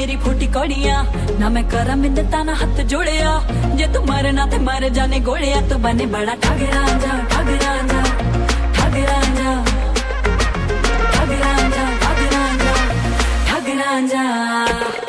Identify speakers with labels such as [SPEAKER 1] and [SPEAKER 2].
[SPEAKER 1] मेरी फूटी कौड़ियां ना मैं करा मिन्नता ना हाथ जोड़िया जे तू मरे ना ते मर जाने गोड़िया तू बने बड़ा ठग रांझा ठग रांझा ठग रांझा ठग रांझा ठग रांझा ठग रांझा।